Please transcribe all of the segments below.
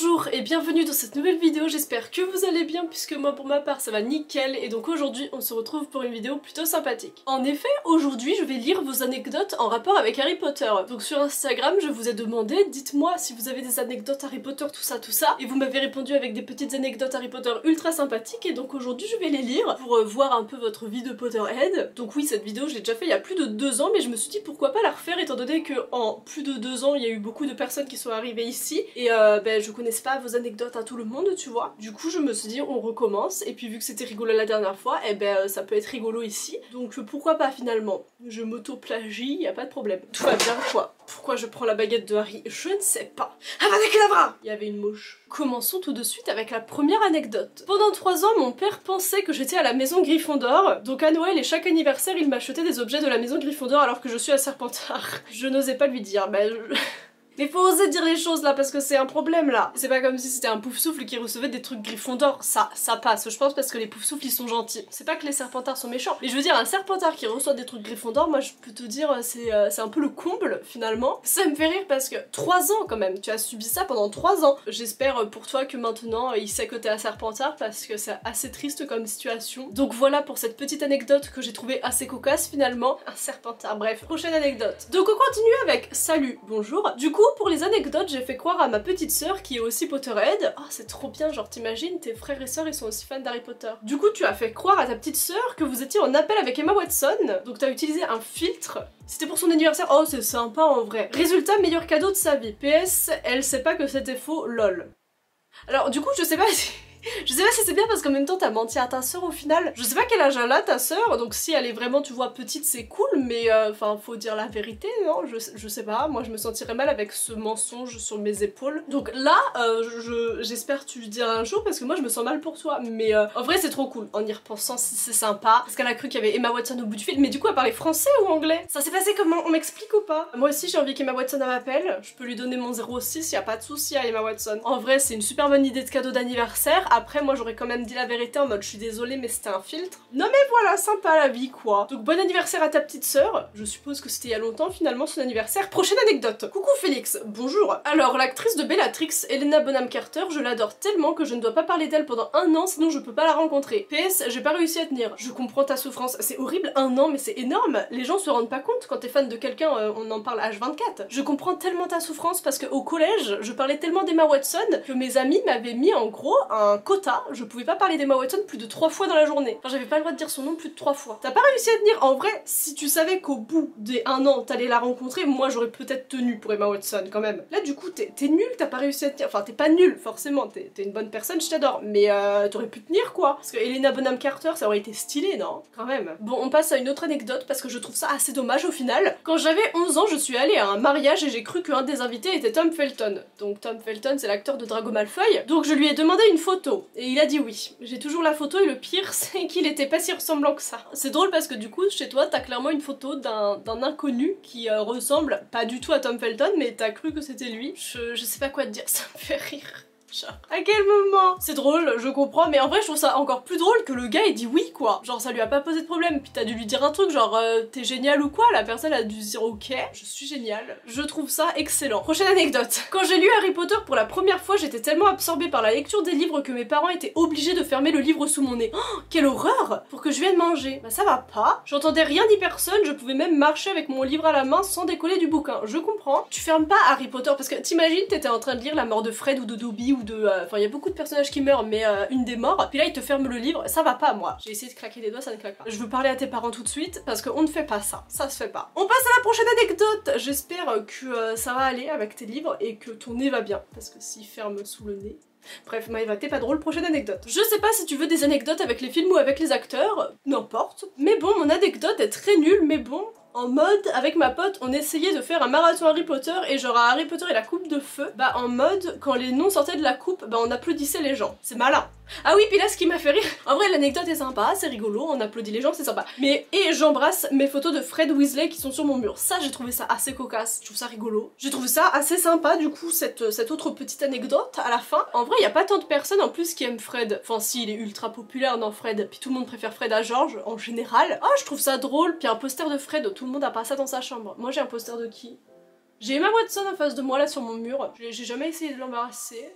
Bonjour et bienvenue dans cette nouvelle vidéo, j'espère que vous allez bien puisque moi pour ma part ça va nickel et donc aujourd'hui on se retrouve pour une vidéo plutôt sympathique. En effet, aujourd'hui je vais lire vos anecdotes en rapport avec Harry Potter. Donc sur Instagram je vous ai demandé, dites-moi si vous avez des anecdotes Harry Potter tout ça et vous m'avez répondu avec des petites anecdotes Harry Potter ultra sympathiques et donc aujourd'hui je vais les lire pour voir un peu votre vie de Potterhead. Donc oui, cette vidéo je l'ai déjà fait il y a plus de 2 ans mais je me suis dit pourquoi pas la refaire étant donné que en plus de 2 ans il y a eu beaucoup de personnes qui sont arrivées ici et je connaissais pas vos anecdotes à tout le monde, tu vois. Du coup, je me suis dit, on recommence. Et puis, vu que c'était rigolo la dernière fois, ça peut être rigolo ici. Donc, pourquoi pas finalement? Je m'auto-plagie, y a pas de problème. Tout va bien, quoi. Pourquoi je prends la baguette de Harry? Je ne sais pas. Avada Kedavra! Il y avait une mouche. Commençons tout de suite avec la première anecdote. Pendant 3 ans, mon père pensait que j'étais à la maison Gryffondor. Donc, à Noël et chaque anniversaire, il m'achetait des objets de la maison Gryffondor alors que je suis à Serpentard. Je n'osais pas lui dire, Mais faut oser dire les choses là parce que c'est un problème là. C'est pas comme si c'était un Poufsouffle qui recevait des trucs Gryffondor, ça passe je pense parce que les Poufsouffles ils sont gentils. C'est pas que les Serpentards sont méchants, mais je veux dire un Serpentard qui reçoit des trucs Gryffondor, moi je peux te dire c'est un peu le comble finalement. Ça me fait rire parce que 3 ans quand même, tu as subi ça pendant 3 ans. J'espère pour toi que maintenant il sait que t'es un Serpentard parce que c'est assez triste comme situation. Donc voilà pour cette petite anecdote que j'ai trouvée assez cocasse finalement. Un Serpentard, bref. Prochaine anecdote. Donc on continue avec salut, bonjour. Du coup pour les anecdotes, j'ai fait croire à ma petite sœur qui est aussi Potterhead. Oh, c'est trop bien, genre t'imagines, tes frères et sœurs ils sont aussi fans d'Harry Potter. Du coup, tu as fait croire à ta petite sœur que vous étiez en appel avec Emma Watson, donc t'as utilisé un filtre. C'était pour son anniversaire. Oh, c'est sympa en vrai. Résultat, meilleur cadeau de sa vie. PS, elle sait pas que c'était faux, lol. Alors du coup, je sais pas si... Je sais pas si c'est bien parce qu'en même temps t'as menti à ta sœur au final. Je sais pas quel âge elle a ta sœur, donc si elle est vraiment tu vois petite c'est cool, mais enfin faut dire la vérité, non, je sais pas, moi je me sentirais mal avec ce mensonge sur mes épaules. Donc là j'espère tu le diras un jour parce que moi je me sens mal pour toi, mais en vrai c'est trop cool, en y repensant c'est sympa, parce qu'elle a cru qu'il y avait Emma Watson au bout du fil, mais du coup elle parlait français ou anglais? Ça s'est passé comment? On m'explique ou pas? Moi aussi j'ai envie qu'Emma Watson m'appelle, je peux lui donner mon 06, y a pas de souci à Emma Watson. En vrai c'est une super bonne idée de cadeau d'anniversaire. Après moi j'aurais quand même dit la vérité en mode je suis désolée mais c'était un filtre. Non mais voilà, sympa la vie quoi. Donc bon anniversaire à ta petite sœur. Je suppose que c'était il y a longtemps finalement son anniversaire. Prochaine anecdote. Coucou Félix, bonjour. Alors l'actrice de Bellatrix, Helena Bonham Carter, je l'adore tellement que je ne dois pas parler d'elle pendant 1 an sinon je peux pas la rencontrer. PS, j'ai pas réussi à tenir. Je comprends ta souffrance. C'est horrible, 1 an mais c'est énorme. Les gens se rendent pas compte quand t'es fan de quelqu'un, on en parle H24. Je comprends tellement ta souffrance parce qu'au collège, je parlais tellement d'Emma Watson que mes amis m'avaient mis en gros un quota. Je pouvais pas parler d'Emma Watson plus de 3 fois dans la journée. Enfin, j'avais pas le droit de dire son nom plus de 3 fois. T'as pas réussi à tenir. En vrai, si tu savais qu'au bout des 1 an, t'allais la rencontrer, moi j'aurais peut-être tenu pour Emma Watson quand même. Là, du coup, t'es nul, t'as pas réussi à tenir. Enfin, t'es pas nul, forcément, t'es une bonne personne, je t'adore. Mais t'aurais pu tenir quoi. Parce que Helena Bonham Carter, ça aurait été stylé, non? Quand même. Bon, on passe à une autre anecdote parce que je trouve ça assez dommage au final. Quand j'avais 11 ans, je suis allée à un mariage et j'ai cru qu'un des invités était Tom Felton. Donc Tom Felton, c'est l'acteur de Drago Malfoy. Donc je lui ai demandé une photo. Et il a dit oui. J'ai toujours la photo et le pire c'est qu'il était pas si ressemblant que ça. C'est drôle parce que du coup chez toi t'as clairement une photo d'un inconnu qui ressemble pas du tout à Tom Felton mais t'as cru que c'était lui. Je sais pas quoi te dire, ça me fait rire. Genre, à quel moment? C'est drôle, je comprends, mais en vrai je trouve ça encore plus drôle que le gars ait dit oui quoi. Genre ça lui a pas posé de problème, puis t'as dû lui dire un truc genre t'es génial ou quoi? La personne a dû dire ok, je suis génial. Je trouve ça excellent. Prochaine anecdote. Quand j'ai lu Harry Potter pour la première fois, j'étais tellement absorbée par la lecture des livres que mes parents étaient obligés de fermer le livre sous mon nez. Oh, quelle horreur! Pour que je vienne manger. Bah ça va pas. J'entendais rien ni personne, je pouvais même marcher avec mon livre à la main sans décoller du bouquin. Je comprends. Tu fermes pas Harry Potter parce que t'imagines t'étais en train de lire la mort de Fred ou de Dobby ou de... Enfin, il y a beaucoup de personnages qui meurent, mais une des morts. Puis là, il te ferme le livre. Ça va pas, moi. J'ai essayé de claquer des doigts, ça ne claque pas. Je veux parler à tes parents tout de suite, parce qu'on ne fait pas ça. Ça se fait pas. On passe à la prochaine anecdote. J'espère que ça va aller avec tes livres et que ton nez va bien. Parce que s'il ferme sous le nez... Bref, Maëva, t'es pas drôle, prochaine anecdote. Je sais pas si tu veux des anecdotes avec les films ou avec les acteurs, n'importe. Mais bon, mon anecdote est très nulle, mais bon... En mode, avec ma pote, on essayait de faire un marathon Harry Potter et genre à Harry Potter et la coupe de feu, bah en mode, quand les noms sortaient de la coupe, bah on applaudissait les gens. C'est malin. Ah oui, puis là ce qui m'a fait rire, en vrai l'anecdote est sympa, c'est rigolo, on applaudit les gens, c'est sympa. Mais, et j'embrasse mes photos de Fred Weasley qui sont sur mon mur. Ça, j'ai trouvé ça assez cocasse, je trouve ça rigolo. J'ai trouvé ça assez sympa, du coup, cette autre petite anecdote à la fin. En vrai, il y a pas tant de personnes en plus qui aiment Fred. Enfin si, il est ultra populaire dans Fred, puis tout le monde préfère Fred à George, en général. Oh, je trouve ça drôle, puis un poster de Fred, tout le monde a pas ça dans sa chambre. Moi j'ai un poster de qui? J'ai Emma Watson en face de moi là sur mon mur, j'ai jamais essayé de l'embarrasser.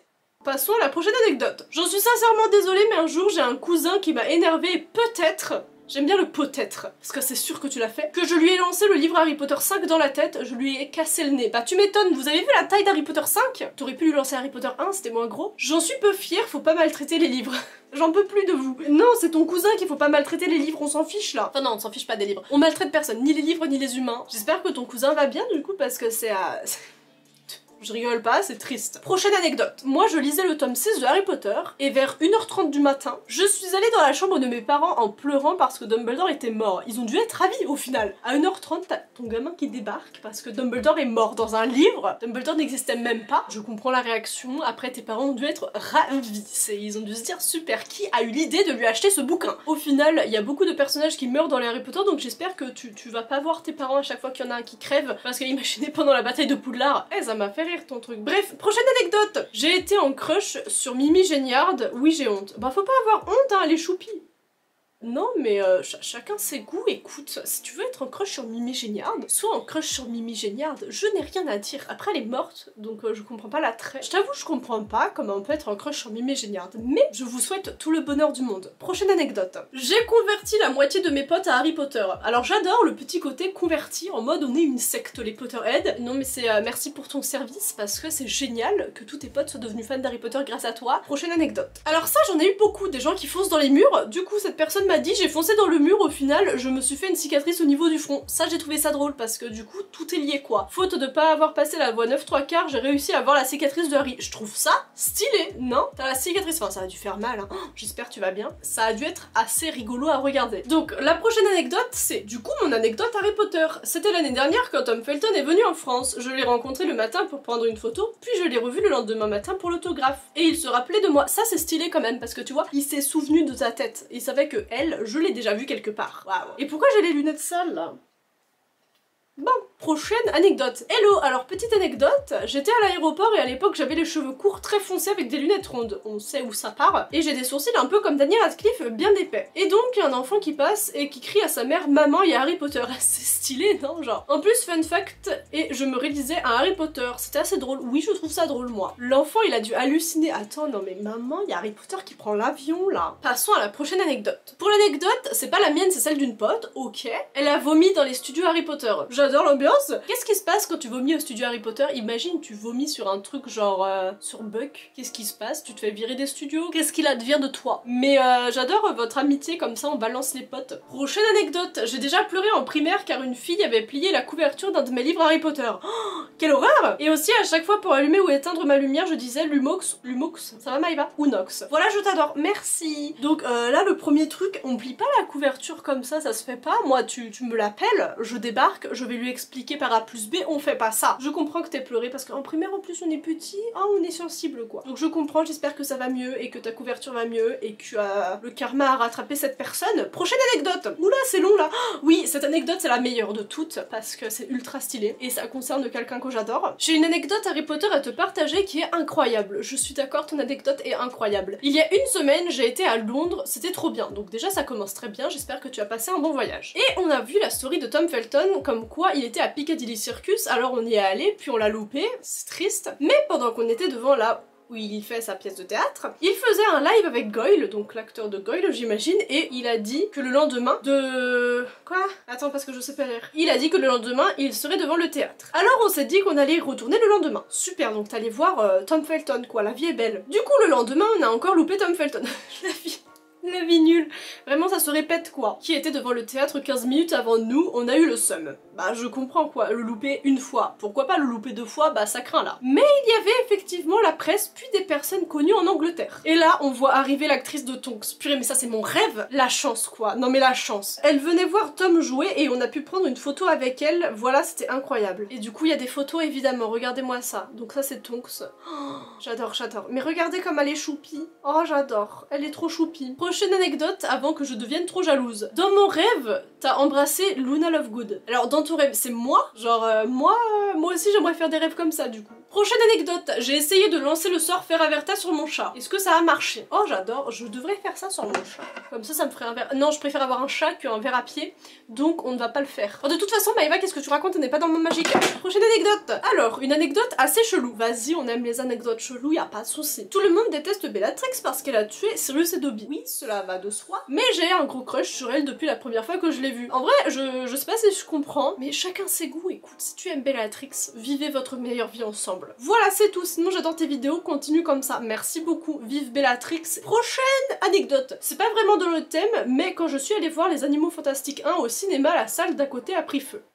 Passons à la prochaine anecdote. J'en suis sincèrement désolée, mais un jour j'ai un cousin qui m'a énervé et peut-être... J'aime bien le peut-être, parce que c'est sûr que tu l'as fait. Que je lui ai lancé le livre Harry Potter 5 dans la tête, je lui ai cassé le nez. Bah tu m'étonnes, vous avez vu la taille d'Harry Potter 5? T'aurais pu lui lancer Harry Potter 1, c'était moins gros. J'en suis peu fière, faut pas maltraiter les livres. J'en peux plus de vous. Non, c'est ton cousin qu'il faut pas maltraiter les livres, on s'en fiche là. Enfin non, on s'en fiche pas des livres. On maltraite personne, ni les livres ni les humains. J'espère que ton cousin va bien du coup, parce que c'est à... Je rigole pas, c'est triste. Prochaine anecdote. Moi, je lisais le tome 6 de Harry Potter, et vers 1h30 du matin, je suis allée dans la chambre de mes parents en pleurant parce que Dumbledore était mort. Ils ont dû être ravis au final. À 1h30, t'as ton gamin qui débarque parce que Dumbledore est mort dans un livre. Dumbledore n'existait même pas. Je comprends la réaction. Après, tes parents ont dû être ravis. Ils ont dû se dire, super, qui a eu l'idée de lui acheter ce bouquin? Au final, il y a beaucoup de personnages qui meurent dans les Harry Potter, donc j'espère que tu vas pas voir tes parents à chaque fois qu'il y en a un qui crève, parce que imaginez pendant la bataille de Poudlard, ça m'a fait rire ton truc. Bref, prochaine anecdote. J'ai été en crush sur Mimi Géniard. Oui, j'ai honte. Bah faut pas avoir honte, hein, elle est choupie. Non mais chacun ses goûts, écoute, si tu veux être en crush sur Mimi Géniard, sois en crush sur Mimi Géniard, je n'ai rien à dire. Après elle est morte, donc je comprends pas l'attrait. Je t'avoue, je comprends pas comment on peut être en crush sur Mimi Géniard, mais je vous souhaite tout le bonheur du monde. Prochaine anecdote. J'ai converti la moitié de mes potes à Harry Potter. Alors j'adore le petit côté converti, en mode on est une secte, les Potterheads. Non mais c'est merci pour ton service, parce que c'est génial que tous tes potes soient devenus fans d'Harry Potter grâce à toi. Prochaine anecdote. Alors ça, j'en ai eu beaucoup, des gens qui foncent dans les murs, du coup cette personne m'a dit j'ai foncé dans le mur, au final je me suis fait une cicatrice au niveau du front. Ça j'ai trouvé ça drôle parce que du coup tout est lié quoi. Faute de pas avoir passé la voie 9/3/4, j'ai réussi à avoir la cicatrice de Harry. Je trouve ça stylé, non? T'as la cicatrice, enfin ça a dû faire mal hein, j'espère que tu vas bien. Ça a dû être assez rigolo à regarder. Donc la prochaine anecdote c'est du coup mon anecdote Harry Potter. C'était l'année dernière quand Tom Felton est venu en France. Je l'ai rencontré le matin pour prendre une photo, puis je l'ai revu le lendemain matin pour l'autographe. Et il se rappelait de moi. Ça c'est stylé quand même parce que tu vois, il s'est souvenu de ta tête. Il savait que elle, je l'ai déjà vue quelque part. Waouh. Et pourquoi j'ai les lunettes sales là? Bon, prochaine anecdote. Hello, alors petite anecdote, j'étais à l'aéroport et à l'époque j'avais les cheveux courts très foncés avec des lunettes rondes, on sait où ça part, et j'ai des sourcils un peu comme Daniel Radcliffe bien épais. Et donc il y a un enfant qui passe et qui crie à sa mère maman il y a Harry Potter. C'est stylé non genre. En plus fun fact, et je me réalisais un Harry Potter, c'était assez drôle, oui je trouve ça drôle moi. L'enfant il a dû halluciner, attends non mais maman il y a Harry Potter qui prend l'avion là. Passons à la prochaine anecdote. Pour l'anecdote, c'est pas la mienne c'est celle d'une pote, ok. Elle a vomi dans les studios Harry Potter. J'adore l'ambiance. Qu'est-ce qui se passe quand tu vomis au studio Harry Potter? Imagine, tu vomis sur un truc genre sur Buck. Qu'est-ce qui se passe? Tu te fais virer des studios? Qu'est-ce qu'il advient de toi? Mais j'adore votre amitié, comme ça on balance les potes. Prochaine anecdote. J'ai déjà pleuré en primaire car une fille avait plié la couverture d'un de mes livres Harry Potter. Oh, quelle horreur! Et aussi à chaque fois pour allumer ou éteindre ma lumière, je disais Lumox, Lumox, ça va Maïva? Ou Nox. Voilà, je t'adore, merci! Donc là, le premier truc, on plie pas la couverture comme ça se fait pas. Moi, tu me l'appelles, je débarque, je vais lui expliquer par A plus B, on fait pas ça. Je comprends que t'aies pleuré parce qu'en primaire en plus on est petit, hein, on est sensible quoi. Donc je comprends, j'espère que ça va mieux et que ta couverture va mieux et que le karma a rattrapé cette personne. Prochaine anecdote. Oula c'est long là. Oh, oui, cette anecdote c'est la meilleure de toutes parce que c'est ultra stylé et ça concerne quelqu'un que j'adore. J'ai une anecdote Harry Potter à te partager qui est incroyable. Je suis d'accord, ton anecdote est incroyable. Il y a une semaine, j'ai été à Londres, c'était trop bien. Donc déjà ça commence très bien, j'espère que tu as passé un bon voyage. Et on a vu la story de Tom Felton comme quoi il était à Piccadilly Circus, alors on y est allé, puis on l'a loupé, c'est triste. Mais pendant qu'on était devant là où il fait sa pièce de théâtre, il faisait un live avec Goyle, donc l'acteur de Goyle j'imagine, et il a dit que le lendemain de... Quoi? Attends parce que je sais pas lire. Il a dit que le lendemain il serait devant le théâtre. Alors on s'est dit qu'on allait y retourner le lendemain. Super, donc t'allais voir Tom Felton quoi, la vie est belle. Du coup le lendemain on a encore loupé Tom Felton. La vie nulle. Vraiment ça se répète quoi. Qui était devant le théâtre 15 minutes avant nous, on a eu le seum. Bah je comprends quoi, le louper une fois. Pourquoi pas le louper deux fois, bah ça craint là. Mais il y avait effectivement la presse puis des personnes connues en Angleterre. Et là on voit arriver l'actrice de Tonks. Purée mais ça c'est mon rêve. La chance quoi, non mais la chance. Elle venait voir Tom jouer et on a pu prendre une photo avec elle, voilà c'était incroyable. Et du coup il y a des photos évidemment, regardez-moi ça. Donc ça c'est Tonks. Oh, j'adore, j'adore. Mais regardez comme elle est choupie. Oh j'adore, elle est trop choupie. Prochaine Prochaine anecdote avant que je devienne trop jalouse. Dans mon rêve, t'as embrassé Luna Lovegood. Alors dans ton rêve, c'est moi? Genre moi aussi j'aimerais faire des rêves comme ça du coup. Prochaine anecdote, j'ai essayé de lancer le sort Fer Averta sur mon chat. Est-ce que ça a marché? Oh j'adore, je devrais faire ça sur mon chat. Comme ça me ferait un verre... Non, je préfère avoir un chat qu'un verre à pied, donc on ne va pas le faire. Oh, de toute façon, Maëva, qu'est-ce que tu racontes? On n'est pas dans le monde magique. Prochaine anecdote. Alors, une anecdote assez chelou. Vas-y, on aime les anecdotes cheloues, y a pas de souci. Tout le monde déteste Bellatrix parce qu'elle a tué Sirius et Dobby. Oui, cela va de soi. Mais j'ai un gros crush sur elle depuis la première fois que je l'ai vue. En vrai, je sais pas si je comprends, mais chacun ses goûts. Écoute, si tu aimes Bellatrix, vivez votre meilleure vie ensemble. Voilà, c'est tout. Sinon, j'adore tes vidéos. Continue comme ça. Merci beaucoup. Vive Bellatrix. Prochaine anecdote. C'est pas vraiment dans le thème, mais quand je suis allée voir Les Animaux Fantastiques 1 au cinéma, la salle d'à côté a pris feu.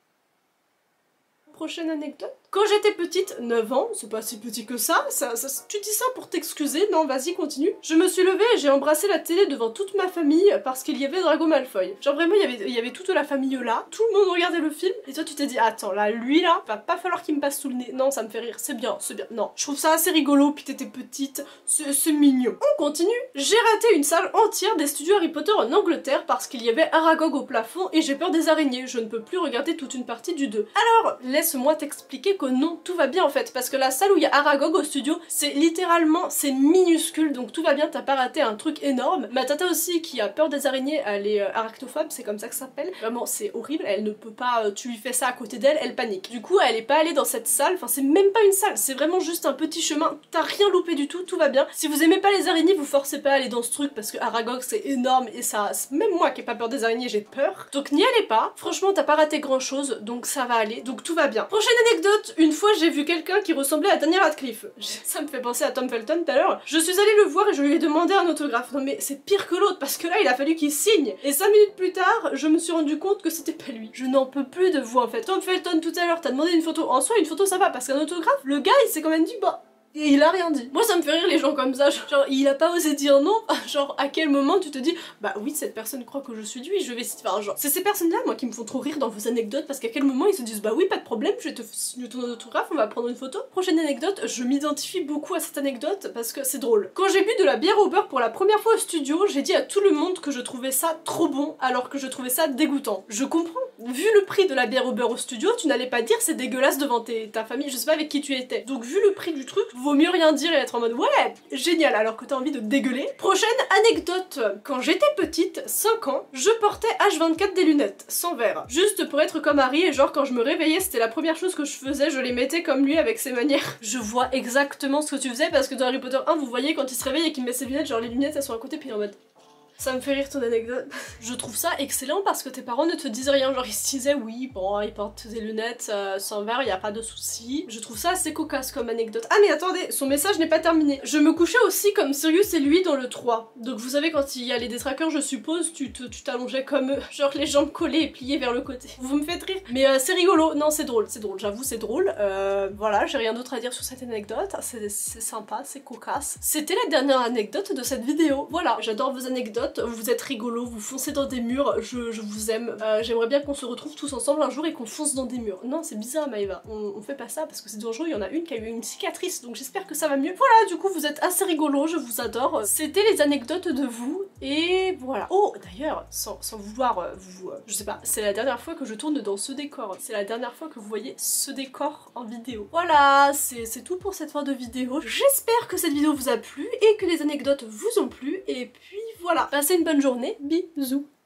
Prochaine anecdote. Quand j'étais petite, 9 ans, c'est pas si petit que ça, tu dis ça pour t'excuser, non vas-y continue. Je me suis levée et j'ai embrassé la télé devant toute ma famille parce qu'il y avait Drago Malfoy. Genre vraiment il y avait toute la famille là, tout le monde regardait le film et toi tu t'es dit attends là, lui là, va pas falloir qu'il me passe sous le nez. Non ça me fait rire, c'est bien, non. Je trouve ça assez rigolo, puis t'étais petite, c'est mignon. On continue. J'ai raté une salle entière des studios Harry Potter en Angleterre parce qu'il y avait Aragog au plafond et j'ai peur des araignées, je ne peux plus regarder toute une partie du 2. Alors, laisse-moi t'expliquer que non, tout va bien en fait, parce que la salle où il y a Aragog au studio, c'est littéralement, c'est minuscule, donc tout va bien, t'as pas raté un truc énorme. Ma tata aussi, qui a peur des araignées, elle est arachnophobe, c'est comme ça que ça s'appelle. Vraiment, c'est horrible, elle ne peut pas, tu lui fais ça à côté d'elle, elle panique. Du coup, elle est pas allée dans cette salle, enfin c'est même pas une salle, c'est vraiment juste un petit chemin, t'as rien loupé du tout va bien. Si vous aimez pas les araignées, vous forcez pas à aller dans ce truc, parce que Aragog c'est énorme, et ça, même moi qui ai pas peur des araignées, j'ai peur. Donc n'y allez pas, franchement t'as pas raté grand chose, donc ça va aller, donc tout va bien. Prochaine anecdote, une fois j'ai vu quelqu'un qui ressemblait à Daniel Radcliffe. Ça me fait penser à Tom Felton tout à l'heure. Je suis allée le voir et je lui ai demandé un autographe. Non mais c'est pire que l'autre parce que là il a fallu qu'il signe. Et 5 minutes plus tard, je me suis rendu compte que c'était pas lui. Je n'en peux plus de vous en fait. Tom Felton tout à l'heure, t'as demandé une photo. En soi une photo ça va parce qu'un autographe, le gars il s'est quand même dit bah... Et il a rien dit. Moi ça me fait rire les gens comme ça, genre il a pas osé dire non, genre à quel moment tu te dis bah oui cette personne croit que je suis lui, je vais enfin genre c'est ces personnes là moi qui me font trop rire dans vos anecdotes parce qu'à quel moment ils se disent bah oui pas de problème je vais te signer ton autographe, on va prendre une photo. Prochaine anecdote, je m'identifie beaucoup à cette anecdote parce que c'est drôle. Quand j'ai bu de la bière au beurre pour la première fois au studio, j'ai dit à tout le monde que je trouvais ça trop bon alors que je trouvais ça dégoûtant. Je comprends, vu le prix de la bière au beurre au studio, tu n'allais pas dire c'est dégueulasse devant ta famille, je sais pas avec qui tu étais. Donc vu le prix du truc, vaut mieux rien dire et être en mode ouais, génial, alors que t'as envie de dégueuler. Prochaine anecdote. Quand j'étais petite, 5 ans, je portais H24 des lunettes, sans verre. Juste pour être comme Harry et genre quand je me réveillais, c'était la première chose que je faisais, je les mettais comme lui avec ses manières. Je vois exactement ce que tu faisais parce que dans Harry Potter 1, vous voyez quand il se réveille et qu'il met ses lunettes, genre les lunettes elles sont à côté puis en mode... Ça me fait rire ton anecdote. Je trouve ça excellent parce que tes parents ne te disent rien, genre ils se disaient oui bon ils portent des lunettes sans verre, y a pas de souci. Je trouve ça assez cocasse comme anecdote. Ah mais attendez, son message n'est pas terminé. Je me couchais aussi comme Sirius et lui dans le 3. Donc vous savez quand il y a les détraqueurs je suppose, tu t'allongeais comme eux, genre les jambes collées et pliées vers le côté. Vous me faites rire. Mais c'est rigolo, non c'est drôle, j'avoue c'est drôle. Voilà, j'ai rien d'autre à dire sur cette anecdote, c'est sympa, c'est cocasse. C'était la dernière anecdote de cette vidéo. Voilà, j'adore vos anecdotes. Vous êtes rigolos, vous foncez dans des murs, je vous aime. J'aimerais bien qu'on se retrouve tous ensemble un jour et qu'on fonce dans des murs. Non, c'est bizarre Maëva, on fait pas ça parce que c'est dangereux, il y en a une qui a eu une cicatrice, donc j'espère que ça va mieux. Voilà, du coup vous êtes assez rigolos, je vous adore. C'était les anecdotes de vous, et voilà. Oh, d'ailleurs, sans vouloir je sais pas, c'est la dernière fois que je tourne dans ce décor. C'est la dernière fois que vous voyez ce décor en vidéo. Voilà, c'est tout pour cette fin de vidéo. J'espère que cette vidéo vous a plu et que les anecdotes vous ont plu, et puis voilà. Passez une bonne journée, bisous.